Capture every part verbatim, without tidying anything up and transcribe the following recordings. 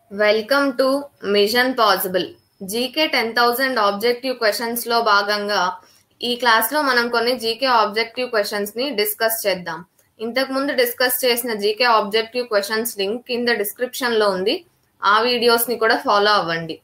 Welcome to mission possible GK ten thousand objective questions లో భాగంగా ఈ క్లాస్ లో మనం కొన్ని జీకే ఆబ్జెక్టివ్ క్వశ్చన్స్ ని డిస్కస్ చేద్దాం. ఇంతకు ముందు డిస్కస్ చేసిన జీకే ఆబ్జెక్టివ్ క్వశ్చన్స్ లింక్ కింద డిస్క్రిప్షన్ లో ఉంది. ఆ వీడియోస్ ని కూడా ఫాలో అవ్వండి.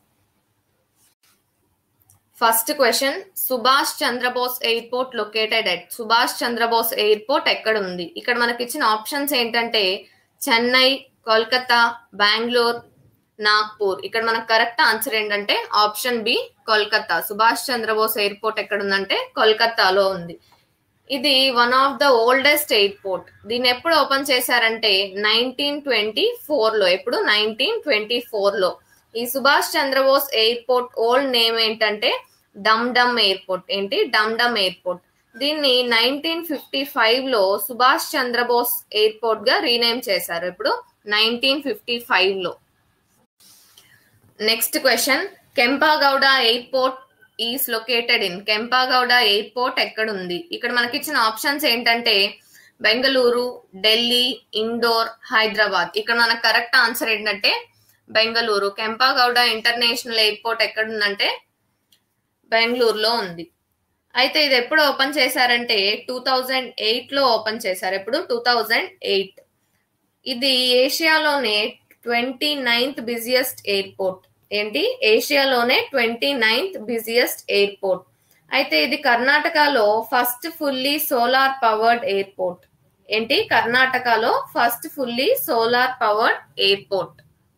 First question, Subhash Chandrabose airport located at. Subhash Chandrabose airport ఎక్కడ ఉంది? ఇక్కడ మనకి ఇచ్చిన ఆప్షన్స్ ఏంటంటే చెన్నై, కోల్కతా, బెంగళూరు, నాగ్పూర్. ఇక్కడ మనకు కరెక్ట్ ఆన్సర్ ఏంటంటే option B Kolkata. Subhash Chandrabose airport ఎక్కడ ఉందంటే కోల్కతాలో ఉంది. ఇది one of the oldest airport. దీన్ని ఎప్పుడు ఓపెన్ చేశారంటే నైన్టీన్ ట్వంటీ ఫోర్ లో. ఎప్పుడు? నైన్టీన్ ట్వంటీ ఫోర్ లో. ఈ Subhash Chandrabose airport old name ఏంటంటే డమ్ డమ్ ఎయిర్పోర్ట్. ఏంటి? డమ్ డమ్ ఎయిర్పోర్ట్. దీన్ని నైన్టీన్ ఫిఫ్టీ ఫైవ్ లో సుభాష్ చంద్రబోస్ ఎయిర్పోర్ట్ గా రీనేమ్ చేశారు. ఇప్పుడు నైన్టీన్ ఫిఫ్టీ ఫైవ్ లో. Next question, Kempegowda airport is located in. Kempegowda airport ఎక్కడ ఉంది? ఇక్కడ మనకి ఇచ్చిన ఆప్షన్స్ ఏంటంటే బెంగళూరు, ఢిల్లీ, ఇండోర్, హైదరాబాద్. ఇక్కడ మనకు కరెక్ట్ ఆన్సర్ ఏంటంటే బెంగళూరు. కెంపాగౌడ ఇంటర్నేషనల్ ఎయిర్పోర్ట్ ఎక్కడ ఉందంటే బెంగళూరులో ఉంది. అయితే ఇది ఎప్పుడు ఓపెన్ చేశారంటే టూ థౌజండ్ ఎయిట్ లో ఓపెన్ చేశారు. ఎప్పుడు? Two thousand eight. ఇది ఏషియాలోనే ట్వంటీ నైన్త్ బిజియెస్ట్ ఎయిర్పోర్ట్. ఏంటి? ఏషియాలోనే ట్వంటీ నైన్త్ బిజియెస్ట్ ఎయిర్పోర్ట్. అయితే ఇది కర్ణాటకలో first fully solar powered airport. ఏంటి? కర్ణాటకలో first fully solar powered airport.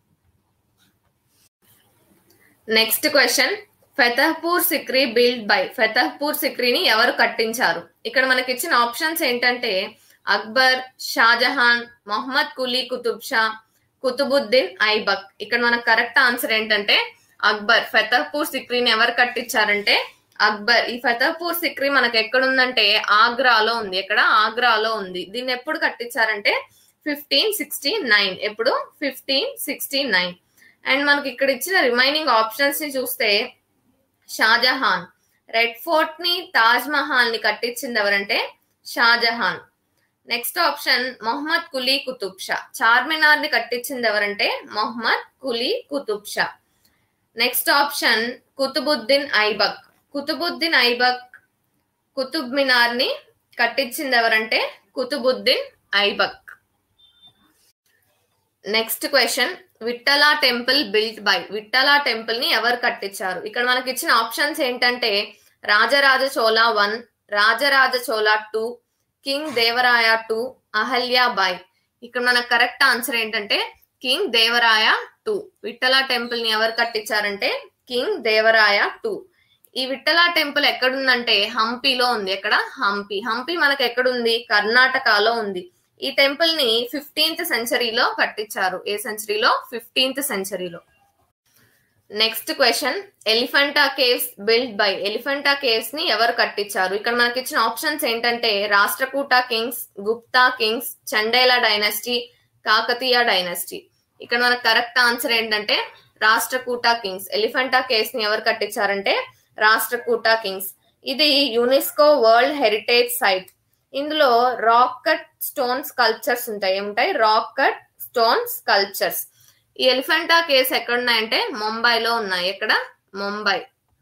Next question, Fatehpur Sikri build by. Fatehpur సిక్రీని ఎవరు కట్టించారు? ఇక్కడ మనకి ఇచ్చిన ఆప్షన్స్ ఏంటంటే అక్బర్, షాజహాన్, మొహమ్మద్ కులీ కుతుబ్ షా, కుతుబుద్దీన్ ఐబక్. ఇక్కడ మనకు కరెక్ట్ ఆన్సర్ ఏంటంటే అక్బర్. ఫతహ్పూర్ సిక్రీని ఎవరు కట్టించారంటే అక్బర్. ఈ ఫతహ్పూర్ సిక్రీ మనకు ఎక్కడుందంటే ఆగ్రాలో ఉంది. ఎక్కడ? ఆగ్రాలో ఉంది. దీన్ని ఎప్పుడు కట్టించారంటే ఫిఫ్టీన్ సిక్స్టీ నైన్. ఎప్పుడు? Fifteen sixty nine. అండ్ మనకి ఇక్కడ ఇచ్చిన రిమైనింగ్ ఆప్షన్స్ ని చూస్తే షాజహాన్. రెడ్ ఫోర్ట్ ని, తాజ్ మహల్ ని కట్టించింది ఎవరంటే షాజహాన్. Next option Mohammed Quli Qutub Shah. చార్మినార్ ని కట్టించింది ఎవరంటే మొహమ్మద్ కులీ కుతుబ్ షా. Next option Qutbuddin Aibak. కుతుబుద్దీన్ ఐబక్ కుతుబ్ మినార్ ని కట్టించింది ఎవరంటే Qutbuddin Aibak. Next question, Vittala temple built by. Vittala temple ని ఎవరు కట్టించారు? ఇక్కడ మనకి ఇచ్చిన ఆప్షన్స్ ఏంటంటే Rajaraja Chola one, Rajaraja Chola two, king Devaraya two, Ahalya Bai. ఇక్కడ మనకు కరెక్ట్ ఆన్సర్ ఏంటంటే king Devaraya two. Vittala temple ని ఎవరు కట్టించారంటే కింగ్ దేవరాయ టూ. ఈ విఠలా టెంపుల్ ఎక్కడుందంటే హంపీలో ఉంది. ఎక్కడ? హంపి. హంపి మనకు ఎక్కడుంది? కర్ణాటకలో ఉంది. ఈ టెంపుల్ ని ఫిఫ్టీన్త్ సెంచరీలో కట్టించారు. ఏ సెంచరీలో? ఫిఫ్టీన్త్ సెంచరీలో. Next question, Elephanta caves build by. Elephanta caves ని ఎవరు కట్టించారు? ఇక్కడ మనకి ఇచ్చిన ఆప్షన్స్ ఏంటంటే Rashtrakuta kings, Gupta kings, Chandela dynasty, Kakatiya dynasty. ఇక్కడ మనకు కరెక్ట్ ఆన్సర్ ఏంటంటే రాష్ట్రకూట కింగ్స్. ఎలిఫెంటా కేవ్స్ ని ఎవరు కట్టించారంటే రాష్ట్రకూట కింగ్స్. ఇది యునెస్కో వరల్డ్ హెరిటేజ్ సైట్. ఇందులో రాక్ కట్ స్టోన్ స్కల్ప్చర్స్ ఉంటాయి. ఏముంటాయి? Rock cut stone sculptures. ఈ ఎలిఫెంటా కేవ్స్ ఎక్కడున్నాయంటే ముంబైలో ఉన్నాయి. ఎక్కడ? Mumbai.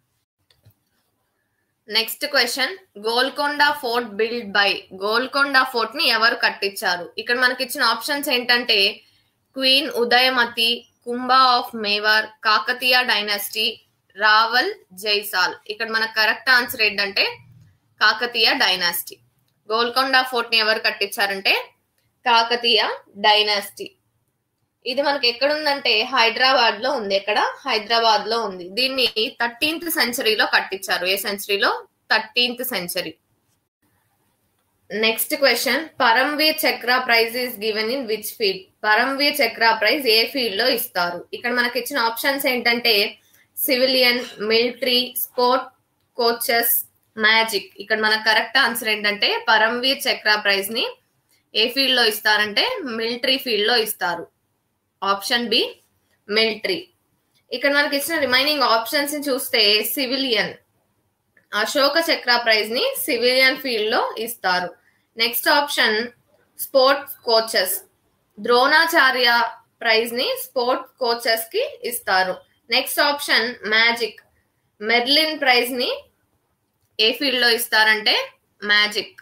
Next question, Golconda fort build by. Golconda fort ని ఎవరు కట్టించారు? ఇక్కడ మనకి ఇచ్చిన ఆప్షన్స్ ఏంటంటే queen Udayamati, Kumbha of Mewar, Kakatiya dynasty, Rawal Jaisal. ఇక్కడ మనకు కరెక్ట్ ఆన్సర్ ఏంటంటే కాకతీయ డైనాసిటీ. గోల్కొండ ఫోర్ట్ ని ఎవరు కట్టించారంటే కాకతీయ డైనాసిటీ. ఇది మనకి ఎక్కడుందంటే హైదరాబాద్ లో ఉంది. ఎక్కడ? హైదరాబాద్ లో ఉంది. దీన్ని థర్టీన్త్ సెంచరీలో కట్టించారు. ఏ సెంచరీలో? Thirteenth century. Next question, Paramvir Chakra prize is given in which field. Paramvir Chakra prize A field లో ఇస్తారు? ఇక్కడ మనకి ఇచ్చిన ఆప్షన్స్ ఏంటంటే civilian, military, sport, coaches, magic. ఇక్కడ మనకు కరెక్ట్ ఆన్సర్ ఏంటంటే పరమ్వీర్ చక్ర ప్రైజ్ ని ఏ ఫీల్డ్ లో ఇస్తారంటే మిలిటరీ ఫీల్డ్ లో ఇస్తారు. Option B military. ఇక్కడ మనకి ఇచ్చిన రిమైనింగ్ ఆప్షన్స్ ని చూస్తే సివిలియన్, అశోక చక్ర ప్రైజ్ ని సివిలియన్ ఫీల్డ్ లో ఇస్తారు. Next option sports coaches, Dronacharya prize ని స్పోర్ట్ కోచెస్ కి ఇస్తారు. Next option magic. Merlin prize ని ఏ ఫీల్డ్ లో ఇస్తారంటే మ్యాజిక్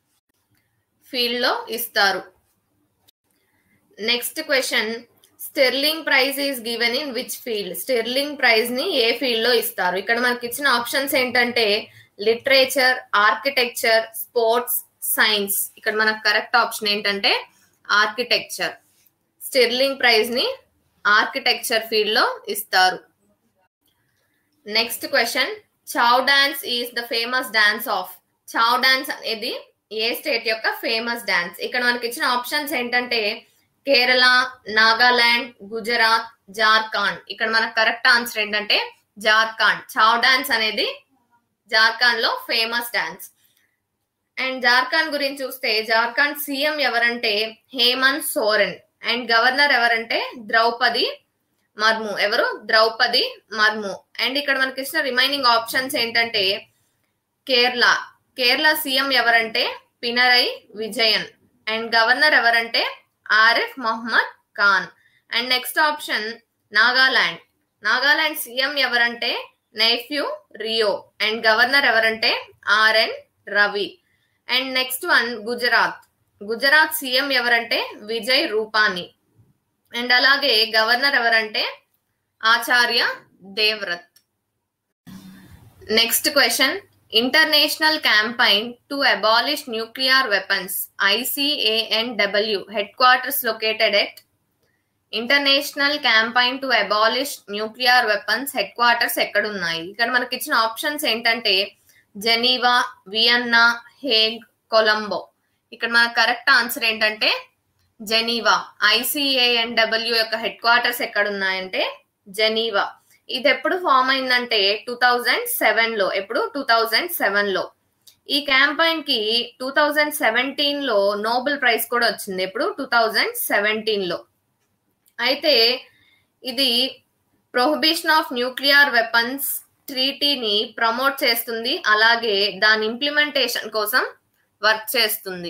ఫీల్డ్ లో ఇస్తారు. Next question, sterling prize is given in which field? Sterling prize ని ఏ ఫీల్డ్ లో ఇస్తారు? ఇక్కడ మనకి ఇచ్చిన ఆప్షన్స్ ఏంటంటే లిటరేచర్, ఆర్కిటెక్చర్, స్పోర్ట్స్, సైన్స్. ఇక్కడ మనకు కరెక్ట్ ఆప్షన్ ఏంటంటే ఆర్కిటెక్చర్. స్టెర్లింగ్ ప్రైజ్ ని ఆర్కిటెక్చర్ ఫీల్డ్ లో ఇస్తారు. Next question, Chhau dance is the famous dance of? Chhau dance అనేది ఏ స్టేట్ యొక్క ఫేమస్ డాన్స్? ఇక్కడ మనకి ఇచ్చిన ఆప్షన్స్ ఏంటంటే కేరళ, నాగాలాండ్, గుజరాత్, జార్ఖండ్. ఇక్కడ మనకు కరెక్ట్ ఆన్సర్ ఏంటంటే జార్ఖండ్. చౌ డాన్స్ అనేది జార్ఖండ్ లో ఫేమస్ డాన్స్. అండ్ జార్ఖండ్ గురించి చూస్తే జార్ఖండ్ సీఎం ఎవరంటే హేమంత్ సోరెన్. అండ్ గవర్నర్ ఎవరంటే ద్రౌపది మర్ము. ఎవరు? ద్రౌపది మర్ము. అండ్ ఇక్కడ మనకి ఇచ్చిన రిమైనింగ్ ఆప్షన్స్ ఏంటంటే కేరళ. కేరళ సీఎం ఎవరంటే పినరై విజయన్. అండ్ గవర్నర్ ఎవరంటే Arif Mohammad Khan. And next option Nagaland. Nagaland CM ఎవరంటే నెఫ్యూ రియో. అండ్ గవర్నర్ ఎవరంటే R N Ravi. And next one Gujarat. Gujarat CM ఎవరంటే విజయ్ రూపానీ. అండ్ అలాగే గవర్నర్ ఎవరంటే Acharya Devvrat. Next question, international campaign to abolish nuclear weapons ICANW headquarters located at? International campaign to abolish nuclear weapons headquarters ఎక్కడున్నాయి? ఇక్కడ మనకి ఇచ్చిన options ఏంటంటే Geneva, Vienna, Hague, Colombo. ఇక్కడ మన కరెక్ట్ ఆన్సర్ ఏంటంటే జెనీవా. ఐసిఏఎన్డబ్ల్యూ యొక్క హెడ్ క్వార్టర్స్ ఎక్కడ ఉన్నాయంటే జెనీవా. ఇది ఎప్పుడు ఫామ్ అయిందంటే టూ థౌజండ్ సెవెన్ లో. ఎప్పుడు? టూ థౌజండ్ సెవెన్ లో. ఈ క్యాంపైన్ కి టూ థౌజండ్ సెవెంటీన్ లో నోబెల్ ప్రైజ్ కూడా వచ్చింది. ఎప్పుడు? టూ థౌజండ్ సెవెంటీన్ లో. అయితే ఇది ప్రొహిబిషన్ ఆఫ్ న్యూక్లియర్ వెపన్స్ ట్రీటీని ప్రమోట్ చేస్తుంది, అలాగే దాని ఇంప్లిమెంటేషన్ కోసం వర్క్ చేస్తుంది.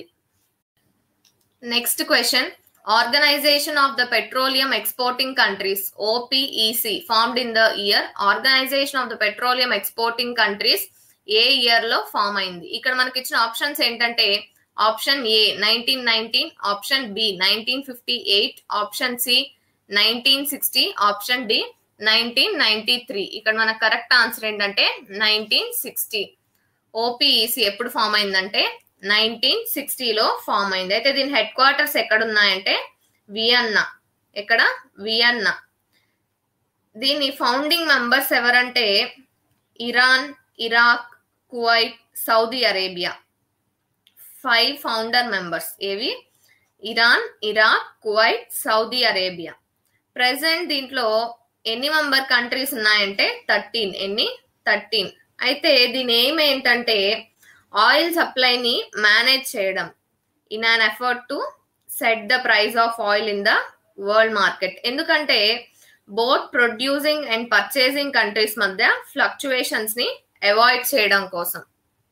Next question, organization of the petroleum exporting countries OPEC formed in the year? Organization of the petroleum exporting countries ఏ ఇయర్ లో ఫామ్ అయింది? ఇక్కడ మనకి ఇచ్చిన ఆప్షన్స్ ఏంటంటే option A nineteen nineteen, option B nineteen fifty eight, option C nineteen sixty, option D nineteen ninety three. ఇక్కడ మన correct answer ఏంటంటే నైన్టీన్ సిక్స్టీ. ఓపీఈసి ఎప్పుడు ఫామ్ అయిందంటే నైన్టీన్ సిక్స్టీలో ఫామ్ అయింది. అయితే దీని హెడ్ క్వార్టర్స్ ఎక్కడ ఉన్నాయంటే వియన్నా. ఎక్కడ? వియన్నా. దీని ఫౌండింగ్ మెంబర్స్ ఎవరంటే Iran, Iraq, Kuwait, Saudi Arabia. Five founder members. ఏవి? Iran, Iraq, Kuwait, Saudi Arabia. Present దీంట్లో ఎన్ని మెంబర్ కంట్రీస్ ఉన్నాయంటే థర్టీన్. ఎన్ని? థర్టీన్. అయితే దీని ఎయిమ్ ఏంటంటే ఆయిల్ సప్లైని మేనేజ్ చేయడం in an effort to set the price of oil in the world market. ఎందుకంటే both producing and purchasing countries మధ్య ఫ్లక్చువేషన్స్ ని అవాయిడ్ చేయడం కోసం.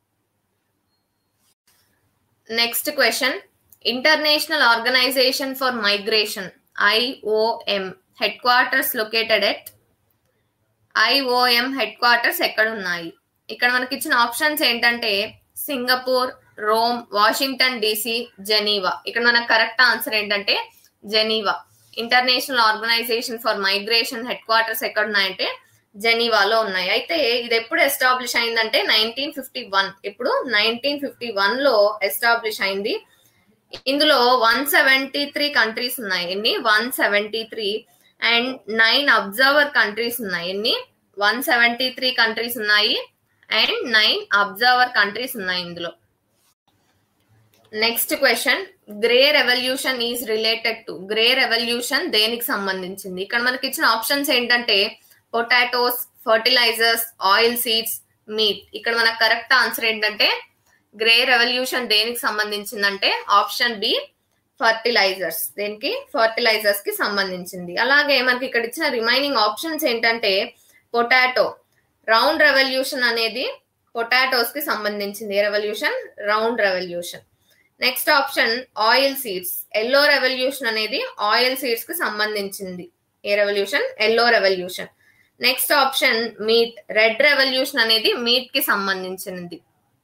Next question, international organization for migration IOM headquarters located at? IOM headquarters ఎక్కడ ఉన్నాయి? ఇక్కడ మనకి ఇచ్చిన ఆప్షన్స్ ఏంటంటే Singapore, Rome, Washington DC, Geneva. ఇక్కడ మనకు కరెక్ట్ ఆన్సర్ ఏంటంటే Geneva. International organization for migration headquarters ఎక్కడ ఉన్నాయంటే జెనీవాలో ఉన్నాయి. అయితే ఇది ఎప్పుడు ఎస్టాబ్లిష్ అయిందంటే నైన్టీన్ ఫిఫ్టీ వన్. ఇప్పుడు నైన్టీన్ ఫిఫ్టీ వన్ లో ఎస్టాబ్లిష్ అయింది. ఇందులో వన్ సెవెంటీ త్రీ కంట్రీస్ ఉన్నాయి. ఎన్ని? One seventy three. And nine observer countries ఉన్నాయి. ఎన్ని? వన్ సెవెంటీ త్రీ కంట్రీస్ ఉన్నాయి అండ్ నైన్ అబ్జర్వర్ కంట్రీస్ ఉన్నాయి ఇందులో. Next question, grey revolution is related to? Grey revolution దేనికి సంబంధించింది? ఇక్కడ మనకి ఇచ్చిన ఆప్షన్స్ ఏంటంటే potatoes, fertilisers, oil seeds, meat. ఇక్కడ మనకు కరెక్ట్ ఆన్సర్ ఏంటంటే గ్రే రెవల్యూషన్ దేనికి సంబంధించిందంటే ఆప్షన్ బి ఫర్టిలైజర్స్. దేనికి? ఫర్టిలైజర్స్ కి సంబంధించింది. అలాగే మనకి ఇక్కడ ఇచ్చిన రిమైనింగ్ ఆప్షన్స్ ఏంటంటే పొటాటో, రౌండ్ రెవల్యూషన్ అనేది పొటాటోస్ కి సంబంధించింది. ఏ revolution? Round revolution. Next option oil seeds. Yellow revolution అనేది ఆయిల్ సీడ్స్ కి సంబంధించింది. ఏ revolution? Yellow revolution. Next option meat. Red revolution అనేది మీట్ కి సంబంధించినది.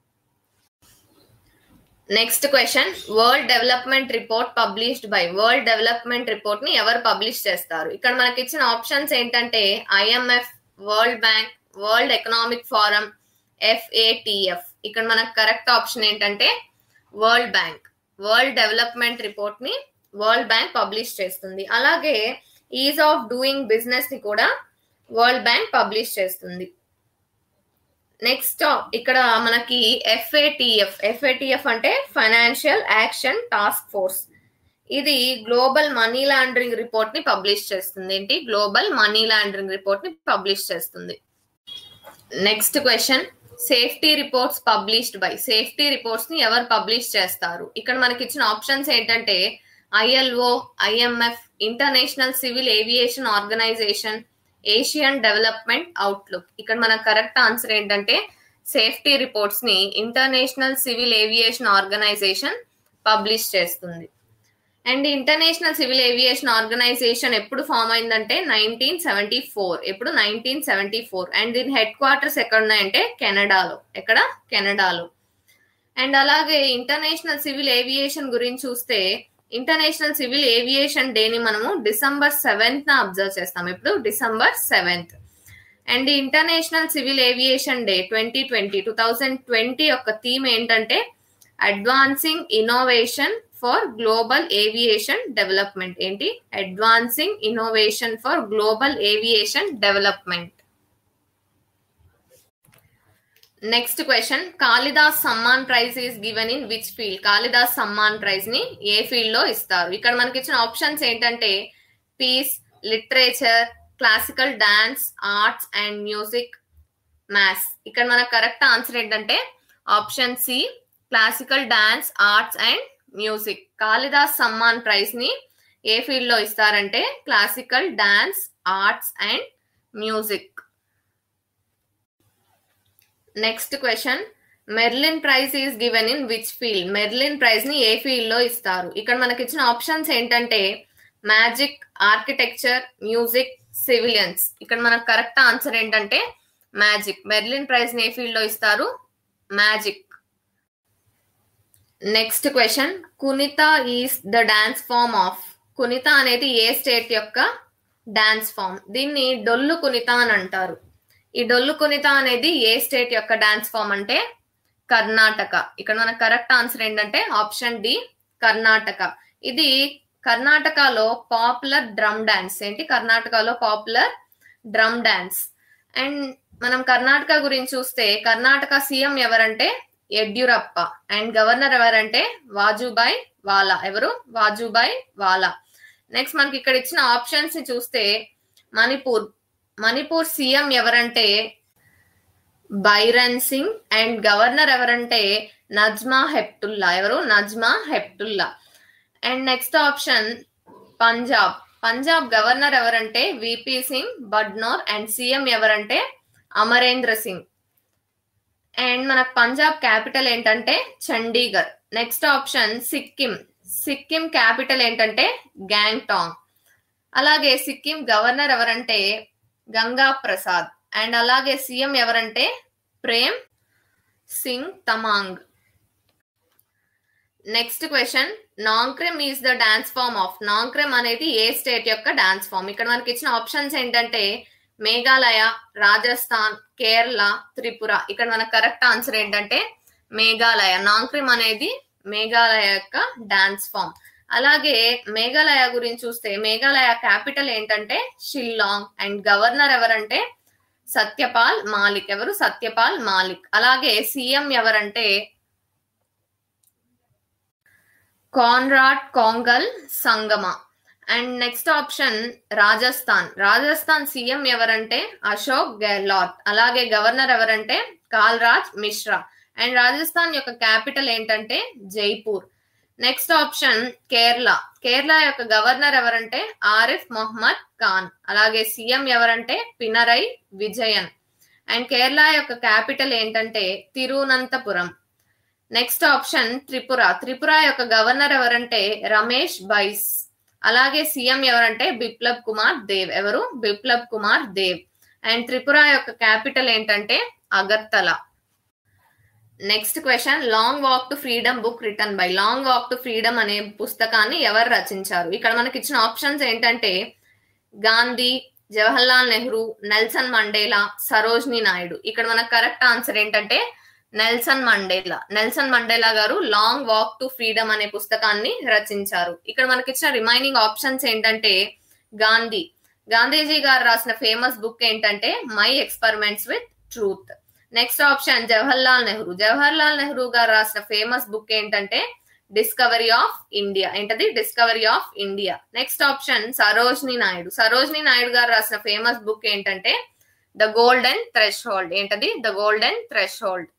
Next question, world development report published by. World development report ని ఎవరు పబ్లిష్ చేస్తారు? ఇక్కడ మనకి ఇచ్చిన ఆప్షన్స్ ఏంటంటే IMF, world bank, world economic forum, FATF. ఇక్కడ మనకు కరెక్ట్ ఆప్షన్ ఏంటంటే world bank. World development report ని వరల్డ్ బ్యాంక్ పబ్లిష్ చేస్తుంది. అలాగే ఈజ్ ఆఫ్ డూయింగ్ బిజినెస్ ని కూడా వరల్డ్ బ్యాంక్ పబ్లిష్ చేస్తుంది. నెక్స్ట్ ఇక్కడ మనకి ఎఫ్ఏటిఎఫ్. ఎఫ్ఏటిఎఫ్ అంటే ఫైనాన్షియల్ యాక్షన్ టాస్క్ ఫోర్స్. ఇది గ్లోబల్ మనీ లాండరింగ్ రిపోర్ట్ ని పబ్లిష్ చేస్తుంది. ఏంటి? గ్లోబల్ మనీ లాండరింగ్ రిపోర్ట్ ని పబ్లిష్ చేస్తుంది. Next question, safety reports published by. Safety reports ని ఎవరు పబ్లిష్ చేస్తారు? ఇక్కడ మనకి ఇచ్చిన ఆప్షన్స్ ఏంటంటే ILO, IMF, international civil aviation organization, Asian development outlook. ఇక్కడ మన కరెక్ట్ ఆన్సర్ ఏంటంటే సేఫ్టీ రిపోర్ట్స్ ని international civil aviation organization publish చేస్తుంది. And international civil aviation organization ఎప్పుడు ఫామ్ అయిందంటే నైన్టీన్ సెవెంటీ ఫోర్. ఎప్పుడు? Nineteen seventy four. అండ్ దీని headquarters ఎక్కడ ఉన్నాయంటే కెనడాలో. ఎక్కడ? కెనడాలో. అండ్ అలాగే ఇంటర్నేషనల్ సివిల్ ఏవియేషన్ గురించి చూస్తే ఇంటర్నేషనల్ సివిల్ ఏవియేషన్ డేని మనము డిసెంబర్ సెవెంత్ న అబ్జర్వ్ చేస్తాం. ఇప్పుడు December seventh. And international civil aviation day twenty twenty two thousand twenty యొక్క థీమ్ ఏంటంటే advancing innovation for global aviation development. ఏంటి? Advancing innovation for global aviation development. Next question, Kalidas Samman prize is given in which field? Kalidas Samman prize ని ఏ field లో ఇస్తారు? ఇక్కడ మనకి ఇచ్చిన ఆప్షన్స్ ఏంటంటే peace, literature, classical dance, arts and music, maths. ఇక్కడ మనకు కరెక్ట్ ఆన్సర్ ఏంటంటే option C, classical dance, arts and music. Kalidas Samman prize ని ఏ ఫీల్డ్ లో ఇస్తారంటే classical dance, arts and music. Next question, Merlin prize is given in which field? Merlin prize ని ఏ field లో ఇస్తారు? ఇక్కడ మనకి ఇచ్చిన ఆప్షన్స్ ఏంటంటే మ్యాజిక్, ఆర్కిటెక్చర్, మ్యూజిక్, సివిలియన్స్. ఇక్కడ మనకు కరెక్ట్ ఆన్సర్ ఏంటంటే మ్యాజిక్. మెర్లిన్ ప్రైజ్ ని ఏ ఫీల్డ్ లో ఇస్తారు? Magic. Next question, Kunitha is the dance form of. Kunitha అనేది ఏ స్టేట్ యొక్క డాన్స్ ఫామ్? దీన్ని డొల్లు కునిత అని అంటారు. ఈ డొల్లు కునిత అనేది ఏ స్టేట్ యొక్క డాన్స్ ఫామ్ అంటే కర్ణాటక. ఇక్కడ మన కరెక్ట్ ఆన్సర్ ఏంటంటే ఆప్షన్ డి, కర్ణాటక. ఇది కర్ణాటకలో పాపులర్ డ్రమ్ డాన్స్. ఏంటి? కర్ణాటకలో పాపులర్ డ్రమ్ డాన్స్. అండ్ మనం కర్ణాటక గురించి చూస్తే కర్ణాటక సీఎం ఎవరంటే యడ్యూరప్ప. అండ్ గవర్నర్ ఎవరంటే వాజుభాయ్ వాలా. ఎవరు? వాజుభాయ్ వాలా. నెక్స్ట్ మనకి ఇక్కడ ఇచ్చిన ఆప్షన్స్ ని చూస్తే మణిపూర్. మణిపూర్ సీఎం ఎవరంటే బైరన్ సింగ్. అండ్ గవర్నర్ ఎవరంటే నజ్మా హెప్టుల్లా. ఎవరు? Najma Heptulla. And next option Punjab. Punjab governor ఎవరంటే V P Singh Badnore. And CM ఎవరంటే అమరేంద్ర సింగ్. అండ్ మనకు పంజాబ్ క్యాపిటల్ ఏంటంటే Chandigarh. Next option Sikkim. Sikkim capital ఏంటంటే గ్యాంగ్టాంగ్. అలాగే సిక్కిం గవర్నర్ ఎవరంటే గంగా ప్రసాద్. అండ్ అలాగే సీఎం ఎవరంటే Prem Singh Tamang. Next question, Nongkrem is the dance form of. Nongkrem అనేది ఏ స్టేట్ యొక్క డాన్స్ ఫామ్? ఇక్కడ మనకి ఇచ్చిన ఆప్షన్స్ ఏంటంటే మేఘాలయ, రాజస్థాన్, కేరళ, త్రిపుర. ఇక్కడ మన కరెక్ట్ ఆన్సర్ ఏంటంటే మేఘాలయ. నాంక్రెమ్ అనేది మేఘాలయ యొక్క డాన్స్ ఫామ్. అలాగే మేఘాలయ గురించి చూస్తే మేఘాలయ క్యాపిటల్ ఏంటంటే షిల్లాంగ్. అండ్ గవర్నర్ ఎవరంటే సత్యపాల్ మాలిక్. ఎవరు? సత్యపాల్ మాలిక్. అలాగే సీఎం ఎవరంటే Conrad Kongkal Sangma. And next option Rajasthan. Rajasthan CM ఎవరంటే అశోక్ గెహ్లాట్. అలాగే గవర్నర్ ఎవరంటే కాల్రాజ్ మిశ్రా. అండ్ రాజస్థాన్ యొక్క క్యాపిటల్ ఏంటంటే జైపూర్. Next option Kerala. కేరళ యొక్క గవర్నర్ ఎవరంటే ఆరిఫ్ మొహమ్మద్ ఖాన్. అలాగే సీఎం ఎవరంటే పినరై విజయన్. అండ్ కేరళ యొక్క క్యాపిటల్ ఏంటంటే తిరువనంతపురం. Next option Tripura. త్రిపుర యొక్క గవర్నర్ ఎవరంటే రమేష్ బైస్. అలాగే సీఎం ఎవరంటే బిప్లబ్ కుమార్ దేవ్. ఎవరు? బిప్లబ్ కుమార్ దేవ్. అండ్ త్రిపుర యొక్క క్యాపిటల్ ఏంటంటే Agartala. Next question, long walk to freedom book written by. Long walk to freedom అనే పుస్తకాన్ని ఎవరు రచించారు? ఇక్కడ మనకి ఇచ్చిన ఆప్షన్స్ ఏంటంటే గాంధీ, జవహర్లాల్ నెహ్రూ, నెల్సన్ మండేలా, సరోజినీ నాయుడు. ఇక్కడ మనకు కరెక్ట్ ఆన్సర్ ఏంటంటే నెల్సన్ మండేలా. నెల్సన్ మండేలా గారు లాంగ్ వాక్ టు ఫ్రీడమ్ అనే పుస్తకాన్ని రచించారు. ఇక్కడ మనకి ఇచ్చిన రిమైనింగ్ ఆప్షన్స్ ఏంటంటే గాంధీ. గాంధీజీ గారు రాసిన ఫేమస్ బుక్ ఏంటంటే my experiments with truth. Next option Jawaharlal Nehru. Jawaharlal Nehru గారు రాసిన ఫేమస్ బుక్ ఏంటంటే డిస్కవరీ ఆఫ్ ఇండియా. ఏంటది? Discovery of India. Next option Sarojini Naidu. Sarojini Naidu గారు రాసిన ఫేమస్ బుక్ ఏంటంటే ద గోల్డెన్ థ్రెష్ హోల్డ్. ఏంటది? The golden threshold.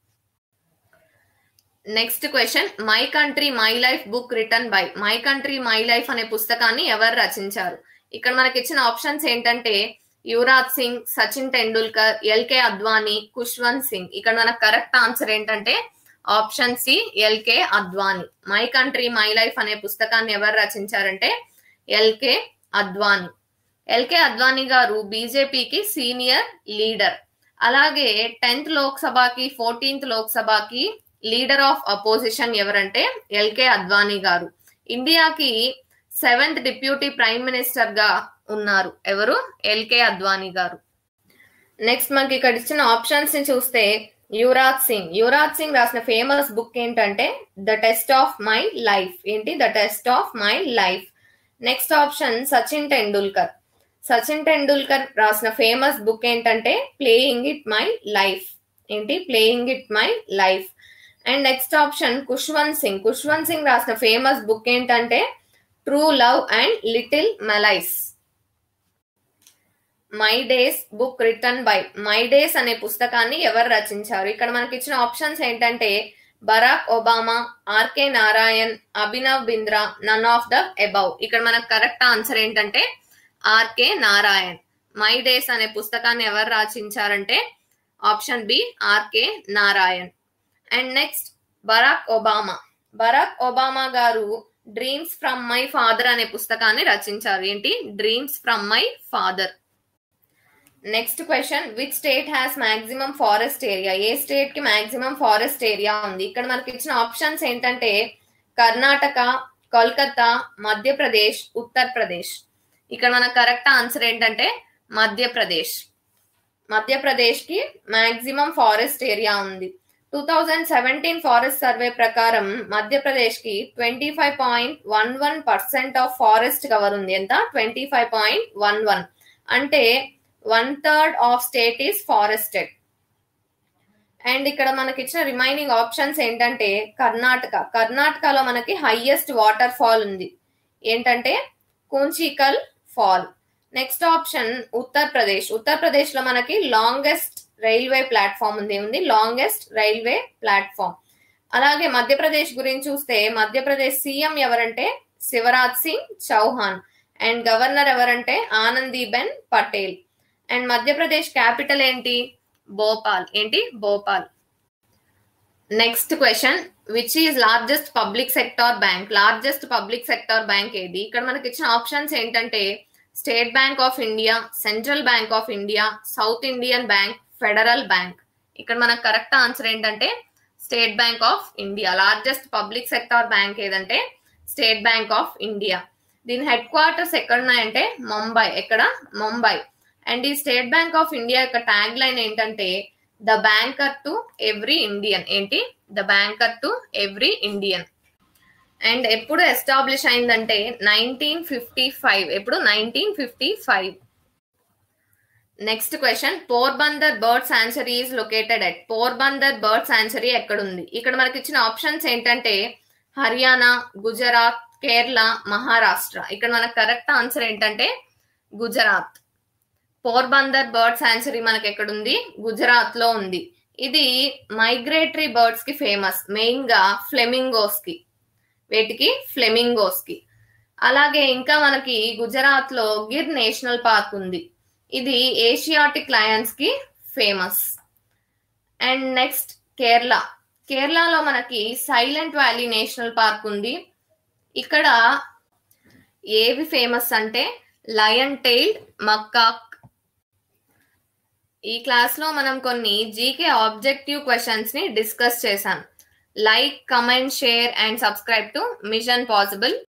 Next question, my country my life book written by. My country my life అనే పుస్తకాన్ని ఎవరు రచించారు? ఇక్కడ మనకి ఇచ్చిన ఆప్షన్స్ ఏంటంటే యువరాజ్ సింగ్, సచిన్ టెండూల్కర్, ఎల్కే అద్వానీ, ఖుష్వంత్ సింగ్. ఇక్కడ మనకు కరెక్ట్ ఆన్సర్ ఏంటంటే option C L K Advani. My country my life అనే పుస్తకాన్ని ఎవరు రచించారంటే ఎల్కే అద్వానీ. ఎల్కే అద్వానీ గారు బీజేపీకి సీనియర్ లీడర్. అలాగే టెన్త్ లోక్సభకి ఫోర్టీన్త్ లోక్సభకి లీడర్ ఆఫ్ అపోజిషన్ ఎవరంటే ఎల్కే అద్వానీ గారు. ఇండియాకి సెవెంత్ డిప్యూటీ ప్రైమ్ మినిస్టర్ గా ఉన్నారు. ఎవరు? ఎల్కే అద్వానీ గారు. నెక్స్ట్ మనకి ఇక్కడ ఇచ్చిన ఆప్షన్స్ ని చూస్తే యువరాజ్ సింగ్. యువరాజ్ సింగ్ రాసిన ఫేమస్ బుక్ ఏంటంటే the test of my life. ఏంటి? The test of my life. Next option Sachin Tendulkar. Sachin Tendulkar రాసిన ఫేమస్ బుక్ ఏంటంటే ప్లేయింగ్ ఇట్ మై లైఫ్. ఏంటి? Playing it my life. And next option Khushwant Singh. Khushwant Singh రాసిన ఫేమస్ బుక్ ఏంటంటే true love and little malice. My days book written by. My days అనే పుస్తకాన్ని ఎవరు రచించారు? ఇక్కడ మనకి ఇచ్చిన ఆప్షన్స్ ఏంటంటే Barack Obama, R K Narayan, Abhinav Bindra, none of the above. ఇక్కడ మనకు కరెక్ట్ ఆన్సర్ ఏంటంటే ఆర్కే నారాయణ్. మై డేస్ అనే పుస్తకాన్ని ఎవరు రచించారంటే option B R K Narayan. And next Barack Obama. Barack Obama గారు డ్రీమ్స్ ఫ్రమ్ మై ఫాదర్ అనే పుస్తకాన్ని రచించారు. ఏంటి? Dreams from my father. Next question, which state has maximum forest area. ఏ స్టేట్ కి మాక్సిమం ఫారెస్ట్ ఏరియా ఉంది? ఇక్కడ మనకి ఇచ్చిన ఆప్షన్స్ ఏంటంటే కర్ణాటక, కోల్కతా, మధ్యప్రదేశ్, ఉత్తరప్రదేశ్. ఇక్కడ మన కరెక్ట్ ఆన్సర్ ఏంటంటే మధ్యప్రదేశ్. మధ్యప్రదేశ్ కి మాక్సిమం ఫారెస్ట్ ఏరియా ఉంది. Two thousand seventeen forest survey ప్రకారం మధ్యప్రదేశ్ కి twenty five point one one percent of forest cover ఉంది. ఎంత? Twenty five point one one. అంటే one third of state is forested. And ఇక్కడ మనకి ఇచ్చిన రిమైనింగ్ ఆప్షన్స్ ఏంటంటే కర్ణాటక. కర్ణాటకలో మనకి హైయెస్ట్ వాటర్ ఫాల్ ఉంది. ఏంటంటే Kunchikal fall. Next option Uttar Pradesh. Uttar Pradesh లో మనకి లాంగెస్ట్ రైల్వే ప్లాట్ఫామ్ ఉంది. ఉంది లాంగెస్ట్ రైల్వే ప్లాట్ఫామ్. అలాగే మధ్యప్రదేశ్ గురించి చూస్తే మధ్యప్రదేశ్ సీఎం ఎవరంటే శివరాజ్ సింగ్ చౌహాన్. అండ్ గవర్నర్ ఎవరంటే ఆనందీబెన్ పటేల్. అండ్ మధ్యప్రదేశ్ క్యాపిటల్ ఏంటి? భోపాల్. ఏంటి? Bhopal. Next question, which is largest public sector bank. Largest public sector bank ఏది? ఇక్కడ మనకి ఇచ్చిన ఆప్షన్స్ ఏంటంటే state bank of India, central bank of India, south Indian bank, federal bank. ఇక్కడ మనకు కరెక్ట్ ఆన్సర్ ఏంటంటే state bank of India. Largest public sector bank ఏదంటే state bank of India. దీని హెడ్ క్వార్టర్స్ ఎక్కడున్నాయంటే ముంబై. ఎక్కడ? ముంబై. అండ్ ఈ state bank of India యొక్క tag line ఏంటంటే the banker to every Indian. ఏంటి? The banker to every Indian. And ఎప్పుడు establish అయిందంటే నైన్టీన్ ఫిఫ్టీ ఫైవ్. ఎప్పుడు? Nineteen fifty five. Next question, Porbandar bird sanctuary is located at. Porbandar bird sanctuary ఎక్కడుంది? ఇక్కడ మనకి ఇచ్చిన ఆప్షన్స్ ఏంటంటే హర్యానా, గుజరాత్, కేరళ, మహారాష్ట్ర. ఇక్కడ మనకు కరెక్ట్ ఆన్సర్ ఏంటంటే గుజరాత్. పోర్బందర్ బర్డ్ సాంచురీ మనకి ఎక్కడుంది? గుజరాత్ లో ఉంది. ఇది మైగ్రేటరీ బర్డ్స్ కి ఫేమస్. మెయిన్ గా ఫ్లెమింగోస్ కి. వేటికి? ఫ్లెమింగోస్ కి. అలాగే ఇంకా మనకి గుజరాత్ లో గిర్ నేషనల్ పార్క్ ఉంది. ఇది ఏషియాటిక్ లయన్స్ కి ఫేమస్. And next Kerala. కేరళలో మనకి సైలెంట్ వ్యాలీ నేషనల్ పార్క్ ఉంది. ఇక్కడ ఏవి ఫేమస్ అంటే లయన్ టైల్డ్ మకాక్. ఈ క్లాస్ లో మనం కొన్ని జీకే ఆబ్జెక్టివ్ క్వశ్చన్స్ ని డిస్కస్ చేశాం. Like, comment, share and subscribe to mission possible.